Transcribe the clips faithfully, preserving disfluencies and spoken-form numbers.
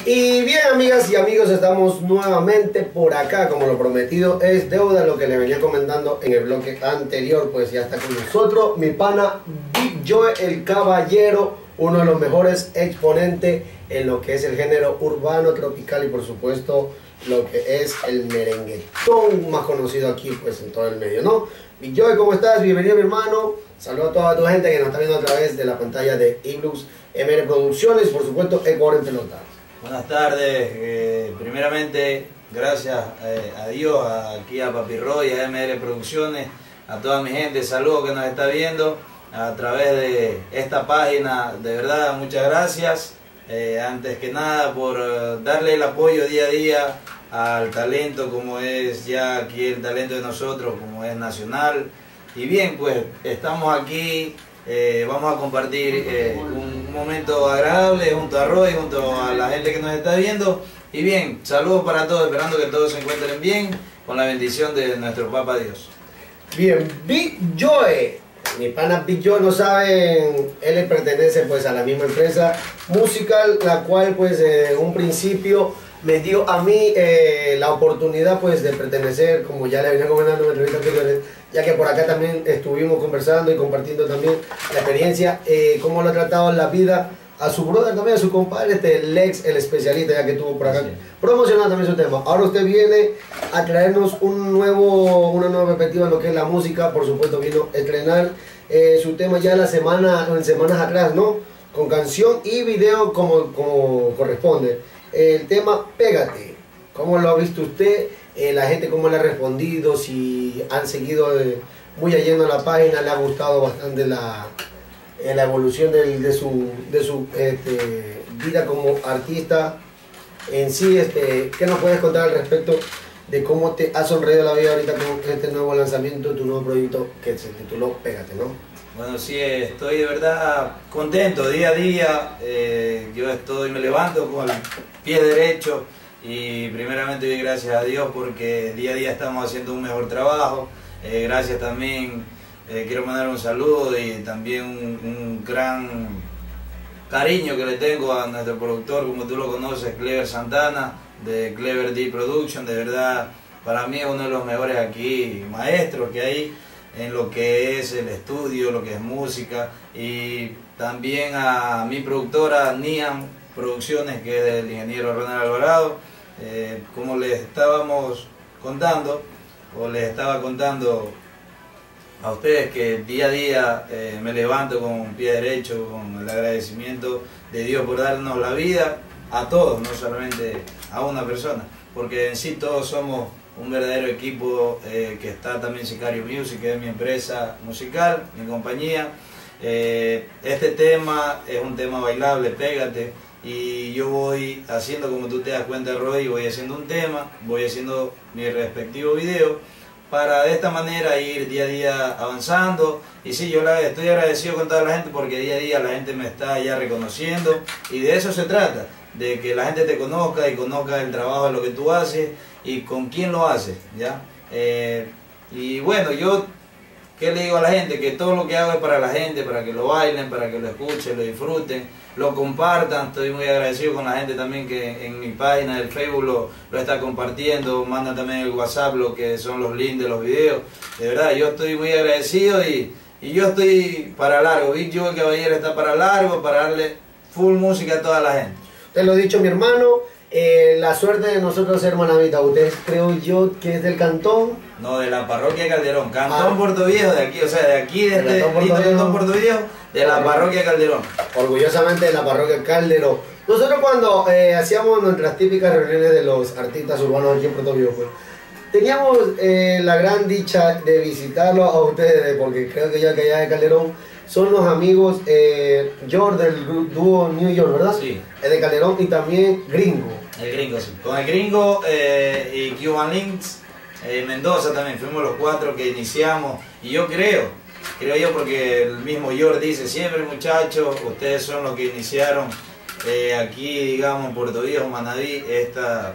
Y bien, amigas y amigos, estamos nuevamente por acá. Como lo prometido es deuda, lo que le venía comentando en el bloque anterior, pues ya está con nosotros mi pana Big Joe, el caballero, uno de los mejores exponentes en lo que es el género urbano, tropical y por supuesto lo que es el merenguetón, más conocido aquí pues en todo el medio, ¿no? Big Joe, ¿cómo estás? Bienvenido, mi hermano. Saludos a toda tu gente que nos está viendo a través de la pantalla de Iblux M R Producciones y por supuesto Ecuador en pelota. Buenas tardes, eh, primeramente gracias eh, a Dios, a, aquí a Papi Roy, a M R Producciones, a toda mi gente, saludos que nos está viendo a través de esta página, de verdad muchas gracias, eh, antes que nada por uh, darle el apoyo día a día al talento como es ya aquí el talento de nosotros, como es nacional. Y bien, pues estamos aquí, eh, vamos a compartir eh, un momento agradable junto a Roy, junto a la gente que nos está viendo. Y bien, saludos para todos, esperando que todos se encuentren bien, con la bendición de nuestro Papa Dios. Bien, Big Joe, mi pana Big Joe, no saben, él le pertenece pues a la misma empresa musical, la cual pues en un principio me dio a mí eh, la oportunidad pues de pertenecer, como ya le venía comentando en entrevistas anteriores, ya que por acá también estuvimos conversando y compartiendo también la experiencia, eh, cómo lo ha tratado en la vida a su brother también, a su compadre, este Lex, el especialista, ya que estuvo por acá, sí, promocionando también su tema. Ahora usted viene a traernos un nuevo, una nueva perspectiva en lo que es la música, por supuesto vino a estrenar eh, su tema ya la semana, en semanas atrás, ¿no? Con canción y video como, como corresponde. El tema Pégate, ¿cómo lo ha visto usted? Eh, la gente cómo le ha respondido, si han seguido eh, muy lleno la página, le ha gustado bastante la, eh, la evolución del, de su, de su este, vida como artista en sí. Este, ¿qué nos puedes contar al respecto de cómo te ha sonreído la vida ahorita con este nuevo lanzamiento, tu nuevo proyecto que se tituló Pégate, ¿no? Bueno, sí, estoy de verdad contento día a día. Eh, yo estoy, me levanto con el pie derecho y primeramente doy gracias a Dios porque día a día estamos haciendo un mejor trabajo. Eh, gracias también, eh, quiero mandar un saludo y también un, un gran cariño que le tengo a nuestro productor, como tú lo conoces, Clever Santana, de Clever D Production. De verdad, para mí es uno de los mejores aquí, maestros que hay en lo que es el estudio, lo que es música, y también a mi productora Niam Producciones, que es del ingeniero Ronald Alvarado. Eh, como les estábamos contando, o les estaba contando a ustedes, que día a día eh, me levanto con un pie derecho, con el agradecimiento de Dios por darnos la vida a todos, no solamente a una persona, porque en sí todos somos un verdadero equipo, eh, que está también Sicario Music, que es mi empresa musical, mi compañía. Eh, este tema es un tema bailable, Pégate, y yo voy haciendo, como tú te das cuenta, Roy, voy haciendo un tema, voy haciendo mi respectivo video, para de esta manera ir día a día avanzando. Y sí, yo la, estoy agradecido con toda la gente porque día a día la gente me está ya reconociendo, y de eso se trata, de que la gente te conozca y conozca el trabajo de lo que tú haces y con quién lo haces, ¿ya? Eh, y bueno, yo, ¿qué le digo a la gente? Que todo lo que hago es para la gente, para que lo bailen, para que lo escuchen, lo disfruten, lo compartan. Estoy muy agradecido con la gente también que en mi página del Facebook lo, lo está compartiendo, manda también el WhatsApp, lo que son los links de los videos. De verdad, yo estoy muy agradecido y, y yo estoy para largo. Big Joe, el caballero, está para largo, para darle full música a toda la gente. Te lo he dicho, mi hermano. Eh, la suerte de nosotros ser manavitas, ustedes creo yo que es del cantón. No, de la parroquia Calderón, Cantón ah. Puerto Viejo, de aquí, o sea, de aquí, de este lindo Cantón Puerto Viejo, de la parroquia Calderón. Orgullosamente de la parroquia Calderón. Nosotros cuando eh, hacíamos nuestras típicas reuniones de los artistas urbanos aquí en Puerto Viejo, pues, teníamos eh, la gran dicha de visitarlos a ustedes, porque creo que ya que allá de Calderón son los amigos eh, George del dúo New York, ¿verdad? Sí. Es de Calderón, y también Gringo. El Gringo, sí. Con el Gringo eh, y Cuban Links, eh, Mendoza también, fuimos los cuatro que iniciamos. Y yo creo, creo yo, porque el mismo George dice siempre, muchachos, ustedes son los que iniciaron eh, aquí, digamos, en Puerto Viejo, Manaví, esta,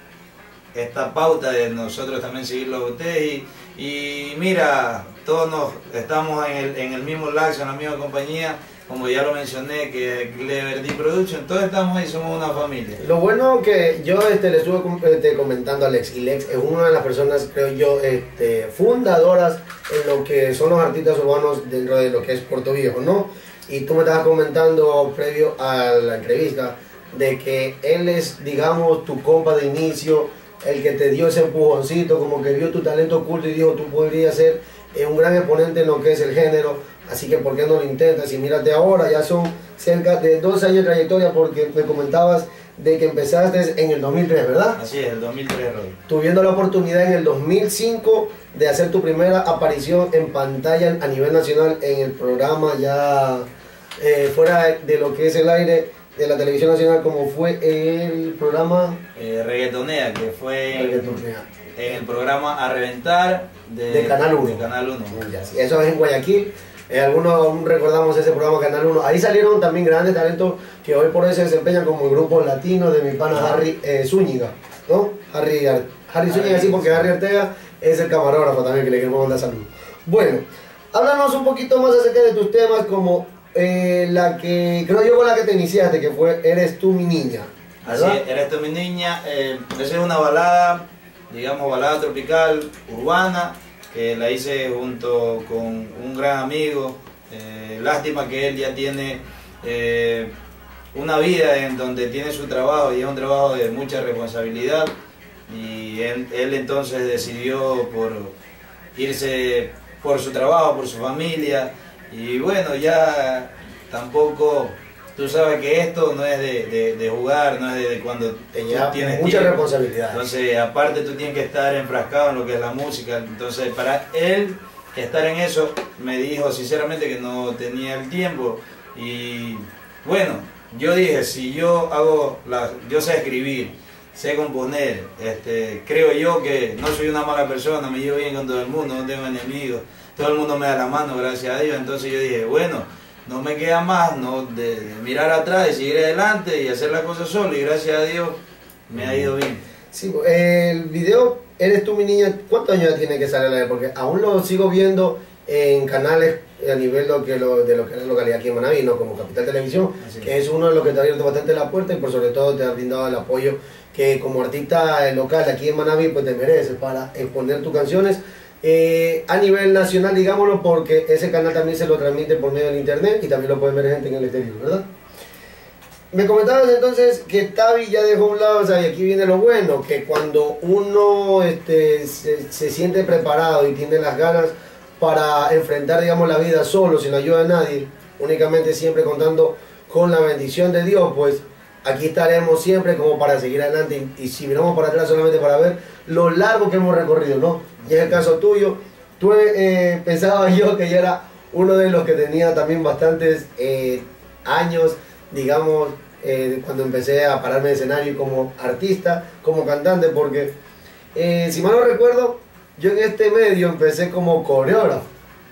esta pauta de nosotros también seguirlo a ustedes. Y, y mira, todos nos, estamos en el, en el mismo laxo, en la misma compañía, como ya lo mencioné, que Clever D Production, todos estamos ahí, somos una familia. Lo bueno que yo este, le estuve este, comentando a Lex, y Lex es una de las personas, creo yo, este, fundadoras en lo que son los artistas urbanos dentro de lo que es Puerto Viejo, ¿no? Y tú me estabas comentando previo a la entrevista de que él es, digamos, tu compa de inicio, el que te dio ese empujoncito, como que vio tu talento oculto y dijo, tú podrías ser eh, un gran exponente en lo que es el género, así que ¿por qué no lo intentas? Y mírate ahora, ya son cerca de dos años de trayectoria, porque me comentabas de que empezaste en el dos mil tres, ¿verdad? Así es, el dos mil tres, Roy. Tuviendo la oportunidad en el dos mil cinco de hacer tu primera aparición en pantalla a nivel nacional en el programa ya eh, fuera de lo que es el aire de la televisión nacional, como fue el programa eh, Reggaetonea, que fue Reggaetonea. En el programa A Reventar de, de Canal uno. De Canal uno. Eso es en Guayaquil. Eh, algunos aún recordamos ese programa Canal uno. Ahí salieron también grandes talentos que hoy por hoy se desempeñan como el grupo latino de mi pana Harry eh, Zúñiga, ¿no? Harry, Harry Zúñiga, sí, porque Harry Ortega es el camarógrafo también, que le queremos mandar saludos. Bueno, háblanos un poquito más acerca de tus temas, como eh, la que, creo yo, con la que te iniciaste, que fue Eres tú mi niña, ¿verdad? Así es, Eres tú mi niña. Eh, esa es una balada, digamos, balada tropical, urbana, que la hice junto con un gran amigo. Eh, lástima que él ya tiene eh, una vida en donde tiene su trabajo y es un trabajo de mucha responsabilidad, y él, él entonces decidió por irse por su trabajo, por su familia, y bueno, ya tampoco, tú sabes que esto no es de, de, de jugar, no es de, de cuando Ella, tienes mucha tiempo. responsabilidad. Entonces, aparte tú tienes que estar enfrascado en lo que es la música. Entonces, para él estar en eso, me dijo sinceramente que no tenía el tiempo. Y bueno, yo dije, si yo hago, la, yo sé escribir, sé componer, este, creo yo que no soy una mala persona, me llevo bien con todo el mundo, no tengo enemigos, todo el mundo me da la mano, gracias a Dios. Entonces yo dije, bueno, no me queda más no de, de mirar atrás y seguir adelante y hacer las cosas solo, y gracias a Dios me ha ido bien. Sí, el video Eres tú mi niña, ¿cuántos años ya tiene que salir a la vez? Porque aún lo sigo viendo en canales a nivel lo que lo, de lo que es la localidad aquí en Manaví, ¿no? Como Capital Televisión, Así que es uno de los que te ha abierto bastante la puerta y por sobre todo te ha brindado el apoyo que como artista local aquí en Manaví pues te mereces para exponer tus canciones eh, a nivel nacional, digámoslo, porque ese canal también se lo transmite por medio del internet y también lo pueden ver gente en el exterior, ¿verdad? Me comentabas entonces que Tavi ya dejó a un lado, o sea, y aquí viene lo bueno, que cuando uno este, se, se siente preparado y tiene las ganas para enfrentar, digamos, la vida solo, sin la ayuda de nadie, únicamente siempre contando con la bendición de Dios, pues aquí estaremos siempre como para seguir adelante, y, y si miramos para atrás solamente para ver lo largo que hemos recorrido, ¿no? Y es el caso tuyo. Tú eh, pensaba yo que ya era uno de los que tenía también bastantes eh, años, digamos, eh, cuando empecé a pararme de escenario como artista, como cantante, porque eh, si mal no recuerdo, yo en este medio empecé como coreógrafo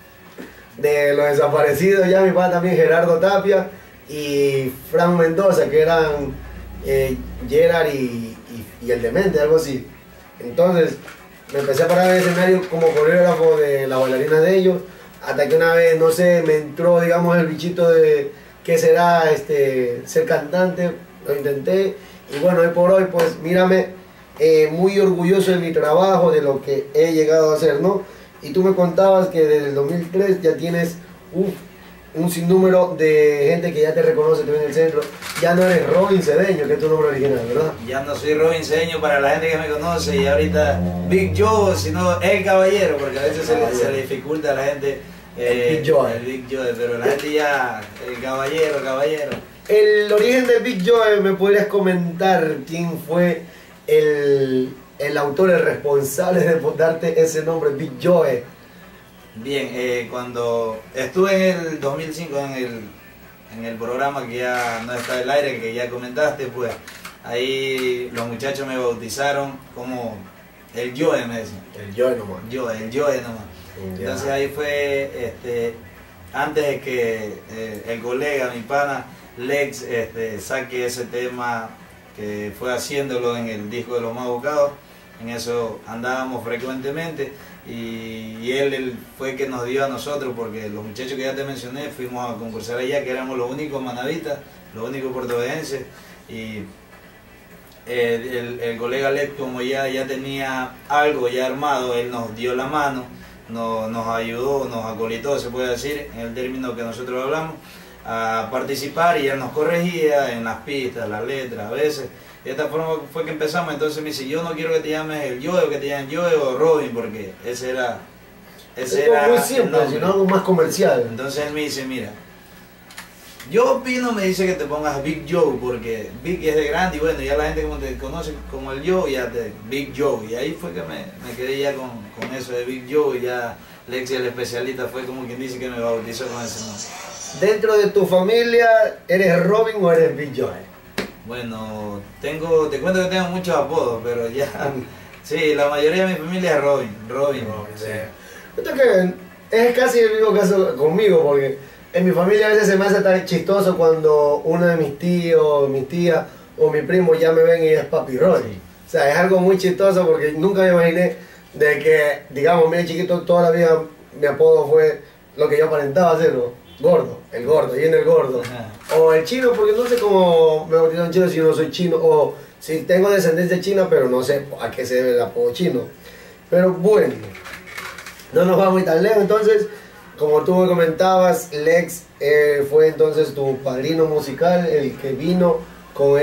de Los Desaparecidos, ya mi padre también Gerardo Tapia y Fran Mendoza, que eran eh, Gerard y, y, y el Demente, algo así. Entonces me empecé a parar en el escenario como coreógrafo de la bailarina de ellos, hasta que una vez, no sé, me entró, digamos, el bichito de qué será este, ser cantante. Lo intenté y bueno, hoy por hoy pues mírame, eh, muy orgulloso de mi trabajo, de lo que he llegado a hacer, ¿no? Y tú me contabas que desde el dos mil tres ya tienes uf, un sinnúmero de gente que ya te reconoce, te ve en el centro. Ya no eres Robin Cedeño, que es tu nombre original, ¿verdad? Ya no soy Robin Cedeño para la gente que me conoce, y ahorita Big Joe, sino El Caballero, porque a veces se le, se le dificulta a la gente eh, el Big Joe. el Big Joe, pero la gente ya, el Caballero, Caballero. El origen de Big Joe, ¿me podrías comentar quién fue el, el autor, el responsable de darte ese nombre, Big Joe? Bien, eh, cuando estuve en el dos mil cinco en el, en el programa que ya no está en el aire, que ya comentaste, pues ahí los muchachos me bautizaron como el Joe, me decían. El Joe nomás. Joe, el Joe nomás. Ya. Entonces ahí fue, este, antes de que eh, el colega, mi pana Lex, este, saque ese tema, que fue haciéndolo en el disco de Los Más Buscados, en eso andábamos frecuentemente. Y, y él, él fue que nos dio a nosotros, porque los muchachos que ya te mencioné fuimos a concursar allá, que éramos los únicos manavitas, los únicos portovejenses, y el, el, el colega Lex, como ya, ya tenía algo ya armado, él nos dio la mano, nos, nos ayudó, nos acolitó, se puede decir, en el término que nosotros hablamos, a participar, y él nos corregía en las pistas, las letras, a veces. De esta forma fue que empezamos. Entonces me dice, yo no quiero que te llames el Joe, o que te llamen Joe o Robin, porque ese era... Ese es era muy simple, sino algo más comercial. Entonces él me dice, mira, yo opino, me dice que te pongas Big Joe, porque Big es de grande, y bueno, ya la gente como te conoce como el Joe, ya te Big Joe. Y ahí fue que me, me quedé ya con, con eso de Big Joe, y ya Lexi, el especialista, fue como quien dice que me bautizó con ese nombre. Dentro de tu familia, ¿eres Robin o eres Big Joe? Bueno, tengo, te cuento que tengo muchos apodos, pero ya, sí, la mayoría de mi familia es Robin, Robin. Robin sí. Esto que es casi el mismo caso conmigo, porque en mi familia a veces se me hace tan chistoso cuando uno de mis tíos, mis tías o mi primo ya me ven y es Papi Roy. Sí. O sea, es algo muy chistoso porque nunca me imaginé de que, digamos, mi chiquito toda la vida mi apodo fue lo que yo aparentaba hacerlo. Gordo, el gordo, y en el gordo. Ajá. O el chino, porque no sé cómo me bautizaron chino si yo no soy chino. O si tengo descendencia china, pero no sé a qué se debe el apodo chino. Pero bueno, no nos vamos tan lejos. Entonces, como tú me comentabas, Lex eh, fue entonces tu padrino musical, el que vino con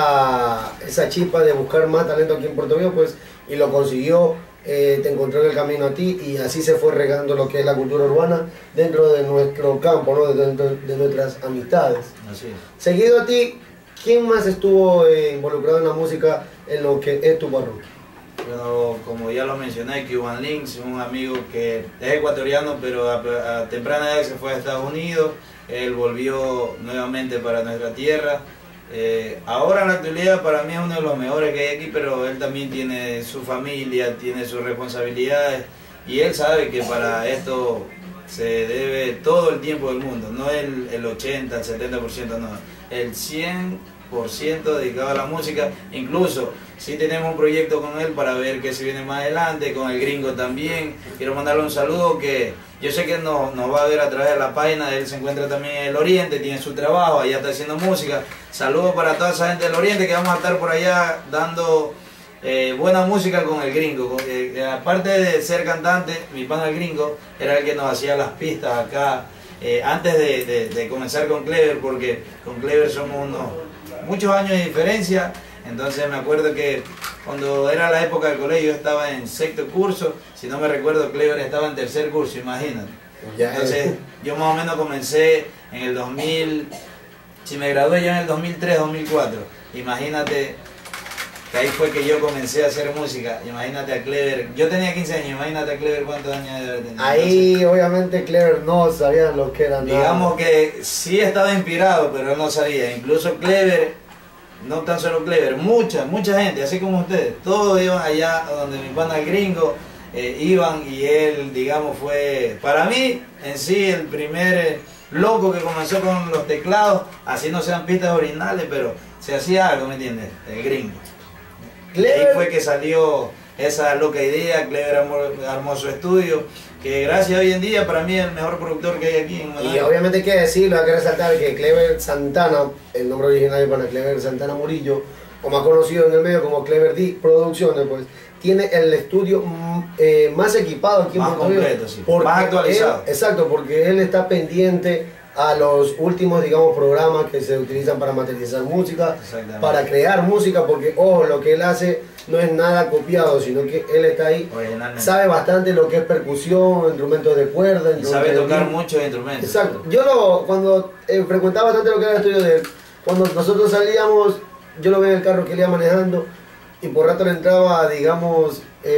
esa, esa chispa de buscar más talento aquí en Puerto Viejo, pues, y lo consiguió. Eh, te encontró en el camino a ti, y así se fue regando lo que es la cultura urbana dentro de nuestro campo, ¿no? Dentro de nuestras amistades. Así es. Seguido a ti, ¿quién más estuvo eh, involucrado en la música en lo que es tu parroquia? Bueno, como ya lo mencioné, Cuban Links, un amigo que es ecuatoriano, pero a, a temprana edad se fue a Estados Unidos. Él volvió nuevamente para nuestra tierra. Eh, ahora en la actualidad para mí es uno de los mejores que hay aquí, pero él también tiene su familia, tiene sus responsabilidades, y él sabe que para esto se debe todo el tiempo del mundo, no el, el ochenta, el setenta por ciento, no, el cien por ciento dedicado a la música. Incluso sí tenemos un proyecto con él para ver qué se viene más adelante, con el gringo también. Quiero mandarle un saludo, que yo sé que nos, nos va a ver a través de la página. Él se encuentra también en el Oriente, tiene su trabajo, allá está haciendo música. Saludos para toda esa gente del Oriente, que vamos a estar por allá dando eh, buena música con el gringo. Eh, aparte de ser cantante, mi pana el gringo era el que nos hacía las pistas acá, eh, antes de, de, de comenzar con Clever, porque con Clever somos unos muchos años de diferencia. Entonces me acuerdo que cuando era la época del colegio yo estaba en sexto curso, si no me recuerdo Clever estaba en tercer curso, imagínate. Entonces yo más o menos comencé en el dos mil, si me gradué ya en el dos mil tres, dos mil cuatro, imagínate que ahí fue que yo comencé a hacer música. Imagínate a Clever, yo tenía quince años, imagínate a Clever cuántos años debe tener. Ahí entonces, obviamente Clever no sabía lo que era. Digamos nada. Que sí estaba inspirado, pero él no sabía. Incluso Clever, no tan solo Clever, mucha, mucha gente, así como ustedes, todos iban allá donde mi pana el gringo, eh, iban, y él, digamos, fue, para mí, en sí, el primer eh, loco que comenzó con los teclados, así no sean pistas originales, pero se hacía algo, ¿me entiendes? El gringo. Clever. Ahí fue que salió esa loca idea. Clever armó, armó su estudio, que gracias hoy en día para mí es el mejor productor que hay aquí en Managua. Y obviamente hay que decirlo, hay que resaltar que Clever Santana, el nombre original para Clever Santana Murillo, o más conocido en el medio como Clever D Producciones, pues tiene el estudio eh, más equipado aquí en Puerto Rico. Más completo, sí. Más actualizado. Él, exacto, porque él está pendiente a los últimos, digamos, programas que se utilizan para materializar música, para crear música, porque, ojo, lo que él hace no es nada copiado, sino que él está ahí, sabe bastante lo que es percusión, instrumentos de cuerda, y sabe tocar muchos instrumentos. Exacto. Yo lo, cuando eh, frecuentaba bastante lo que era el estudio de él, cuando nosotros salíamos, yo lo veía en el carro que él iba manejando, y por rato le entraba, digamos,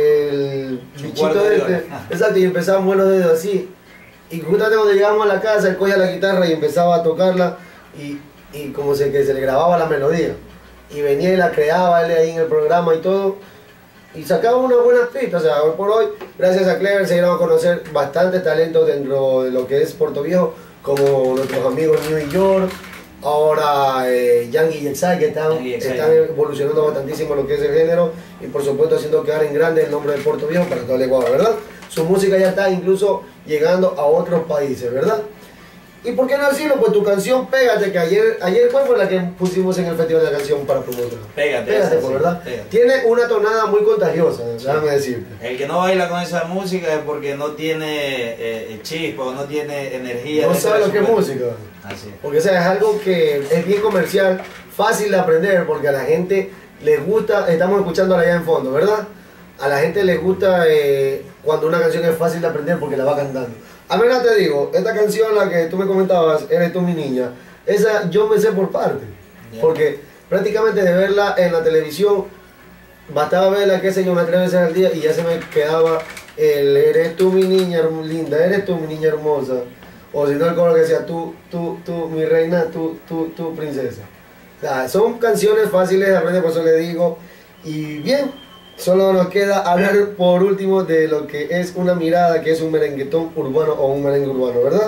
el bichito de este, exacto, y empezaba a mover los dedos así. Y justamente cuando llegamos a la casa, él cogía la guitarra y empezaba a tocarla, y, y como se, que se le grababa la melodía. Y venía y la creaba él ahí en el programa y todo, y sacaba unas buenas pistas. O sea, hoy por hoy, gracias a Clever, se dieron a conocer bastantes talentos dentro de lo que es Puerto Viejo, como nuestros amigos New York, ahora eh, Yang y Yexai, que están, están evolucionando bastantísimo lo que es el género y por supuesto haciendo quedar en grande el nombre de Puerto Viejo para todo el Ecuador, ¿verdad? Su música ya está incluso llegando a otros países, ¿verdad? ¿Y por qué no decirlo? Pues tu canción Pégate, que ayer, ayer ¿cuál fue la que pusimos en el Festival de la Canción para promoverla? Pégate. Pégate, pues, ¿verdad? Pégate. Tiene una tonada muy contagiosa, sí. Déjame decirte. El que no baila con esa música es porque no tiene eh, chispa o no tiene energía. No sabe lo que es música. Así es. Porque o sea, es algo que es bien comercial, fácil de aprender, porque a la gente le gusta, estamos escuchándola allá en fondo, ¿verdad? A la gente le gusta eh, cuando una canción es fácil de aprender porque la va cantando. A ver, te digo, esta canción, la que tú me comentabas, Eres tú mi niña, esa yo me sé por parte, yeah. Porque prácticamente de verla en la televisión, bastaba verla, qué sé yo, unas tres veces al día y ya se me quedaba el Eres tú mi niña linda, eres tú mi niña hermosa, o si no el coro que decía tú, tú, tú, mi reina, tú, tú, tú, princesa. O sea, son canciones fáciles de aprender, por eso le digo, y bien. Solo nos queda hablar por último de lo que es una mirada, que es un merenguetón urbano o un merengue urbano, ¿verdad?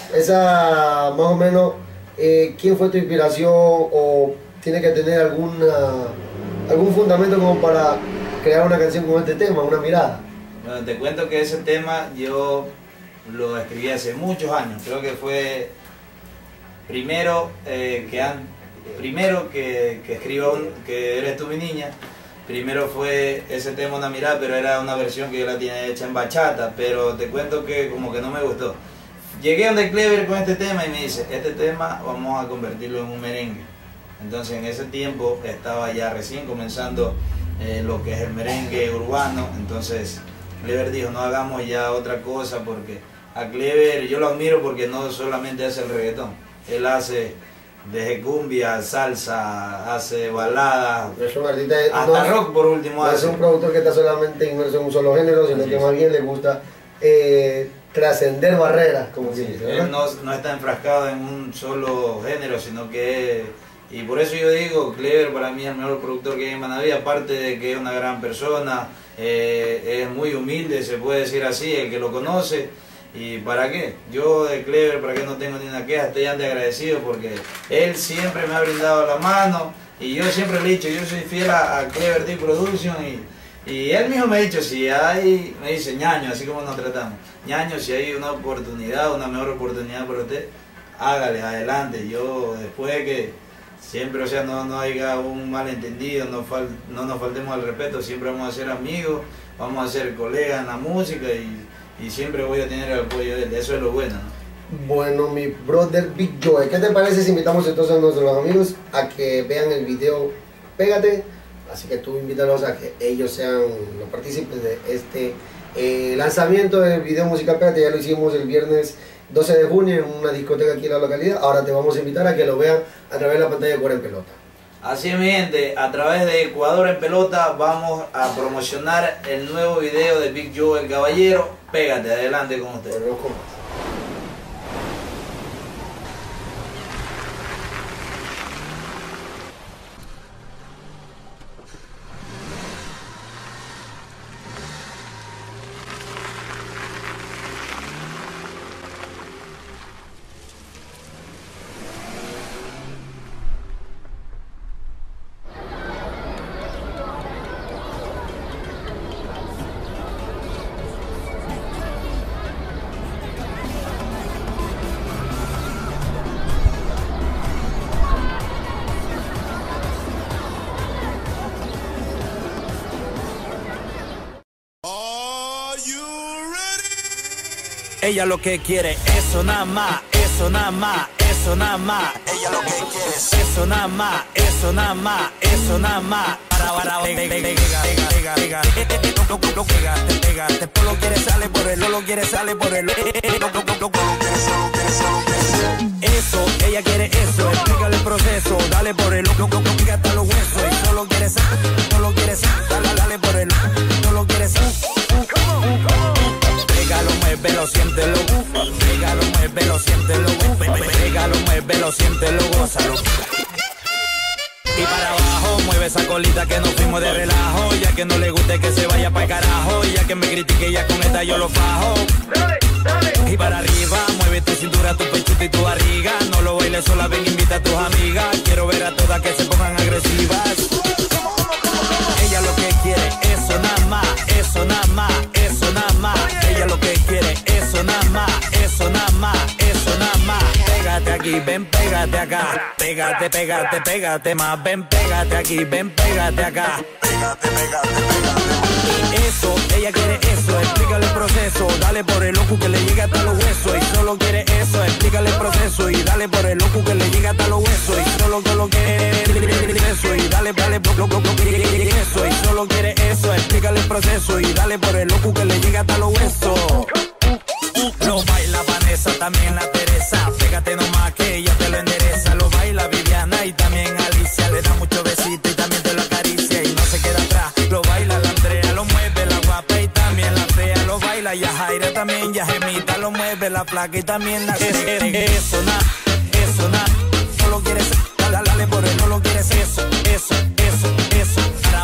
Esa, más o menos, eh, ¿quién fue tu inspiración o tiene que tener alguna, algún fundamento como para crear una canción con este tema, una mirada? Bueno, te cuento que ese tema yo lo escribí hace muchos años, creo que fue primero eh, que, an, primero que, que escriba un, que Eres tú mi niña. Primero fue ese tema Una mirada, pero era una versión que yo la tenía hecha en bachata, pero te cuento que como que no me gustó. Llegué donde Clever con este tema y me dice, este tema vamos a convertirlo en un merengue. Entonces en ese tiempo estaba ya recién comenzando eh, lo que es el merengue urbano, entonces Clever dijo, no hagamos ya otra cosa, porque a Clever yo lo admiro porque no solamente hace el reggaetón, él hace desde cumbia, salsa, hace baladas, es un artista, hasta no, rock por último. No hace. Es un productor que está solamente inmerso en un solo género, sino Así que es. Más bien le gusta eh, trascender barreras, como se dice, ¿verdad? Él no, no está enfrascado en un solo género, sino que... Y por eso yo digo, Clever para mí es el mejor productor que hay en Manaví, aparte de que es una gran persona, eh, es muy humilde, se puede decir así, el que lo conoce. ¿Y para qué? Yo de Clever, para qué no tengo ni una queja, estoy ante agradecido porque él siempre me ha brindado la mano y yo siempre le he dicho, yo soy fiel a, a Clever T Production y, y él mismo me ha dicho, si hay, me dice, ñaño, así como nos tratamos, ñaño, si hay una oportunidad, una mejor oportunidad para usted, hágale, adelante. Yo después de que siempre, o sea, no, no haya un malentendido, no, fal, no nos faltemos al respeto, siempre vamos a ser amigos, vamos a ser colegas en la música y y siempre voy a tener el apoyo de él, eso es lo bueno, ¿no? Bueno, mi brother Big Joe, ¿qué te parece si invitamos entonces a nuestros amigos a que vean el video Pégate? Así que tú invítalos a que ellos sean los partícipes de este eh, lanzamiento del video musical Pégate. Ya lo hicimos el viernes doce de junio en una discoteca aquí en la localidad. Ahora te vamos a invitar a que lo vean a través de la pantalla de Ecuador en Pelota. Así es, mi gente, a través de Ecuador en Pelota vamos a promocionar el nuevo video de Big Joe el Caballero. Pégate, adelante con ustedes. Bueno, Ella lo que quiere, eso nada más, eso nada más, eso nada más. Ella lo que quiere, eso nada más, eso nada más, eso nada más. Para, para, pega, pega, pega, pega, pega. Pega, pega, después lo quiere sale por él, no lo quiere sale por él. Eso, ella quiere eso, explícale el proceso, dale por él, pica hasta los huesos. Y solo quiere ser, no lo quiere ser, dale, dale por él, no lo quiere ser. Pégalo, muévelo, siéntelo, pégalo, muévelo, siéntelo, pégalo, muévelo, siéntelo, gózalo. Y para abajo, mueve esa colita que nos fuimos de relajo. Ya que no le guste que se vaya pa'l carajo. Ya que me critique, ya con esta yo lo fajo. Dale, dale. Y para arriba, mueve tu cintura, tu pechito y tu barriga. No lo bailes sola, ven, invita a tus amigas. Quiero ver a todas que se pongan agresivas. Ella lo que quiere, eso nada más, eso nada más, eso nada más. Ella lo que quiere, eso nada más, eso nada más, eso nada más. Pégate aquí, ven, pégate acá. Pégate, pégate, pégate más. Ven, pégate aquí, ven, pégate acá. Pégate, pégate, pégate. Eso, ella quiere eso, explícale el proceso. Dale por el loco que le llegue hasta los huesos. Y solo quiere eso, explícale el proceso. Y dale por el loco que le llegue hasta los huesos. Y solo solo quiere eso. Y dale, dale, loco, loco, eso. Y solo quiere eso, explícale el proceso. Y dale por el loco que le llegue hasta los huesos. Lo baila Vanessa, también la Teresa. Pégate nomás que ella te lo endereza. Lo baila Viviana y también Alicia. Le da mucho besito y también te lo acaricia. Y no se queda atrás, lo baila la Andrea. Lo mueve la guapa y también la fea. Lo baila Yajaira también, Yajemita. Lo mueve la flaca y también la fea. Eso na, eso na. Solo quieres, dale, dale por él. No lo quieres eso, eso, eso, eso.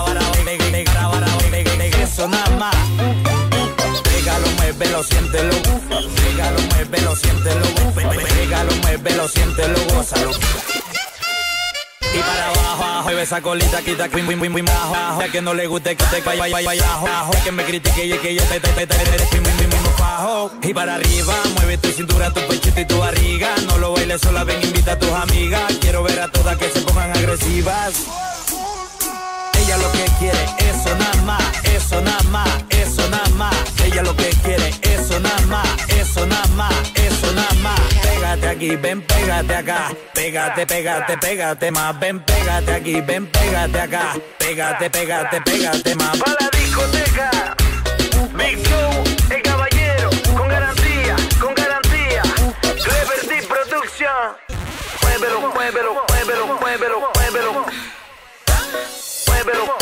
Eso nada más. Pégalo, muévelo, siéntelo. Pégalo, muévelo, siéntelo. Pégalo, muévelo, siéntelo, gózalo. Y para abajo, abajo, mueve esa colita, quita, quim, quim, quim, abajo, abajo. A que no le guste que te vaya, vaya, vaya, abajo, abajo. Que me critique y que yo te, te, te, te, te, quim, quim, quim, abajo. Y para arriba, mueve tu cintura, tu pechito y tu barriga. No lo bailes sola, ven, invita a tus amigas. Quiero ver a todas que se pongan agresivas. Ella lo que quiere, eso nada más, eso nada más, eso nada más. Ella lo que quiere, eso nada más, eso nada más, eso nada más. Pégate aquí, ven, pégate acá. Pégate, pégate, pégate más. Ven, pégate aquí, ven, pégate acá. Pégate, pégate, pégate más. Pa' la discoteca, Big Joe, el caballero, con garantía, con garantía. Clever D Production. Muévelo, muévelo, muévelo, muévelo, muévelo. Muévelo.